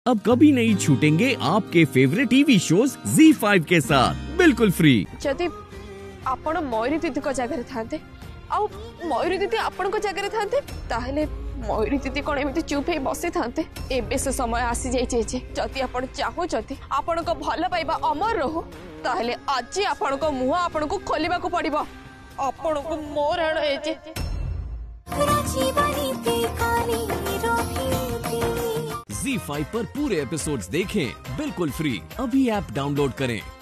अब कभी नहीं छूटेंगे आपके फेवरेट टीवी शोज ZEE5 के साथ बिल्कुल फ्री। जदि आपण मयूरी दीदी को जगह थांते आउ मयूरी दीदी आपण को जगह थांते ताहले मयूरी दीदी कौन एमती चुप ही बसी थांते। एबे से समय आसी जाइए जदि आपण चाहूचती आपण को भल पाइबा अमर रहू ताहले आज आपण को मुह आपण को खोलिबा को पड़िबो। आपण को मोर हण हे ZEE5 पर पूरे एपिसोड्स देखें बिल्कुल फ्री। अभी ऐप डाउनलोड करें।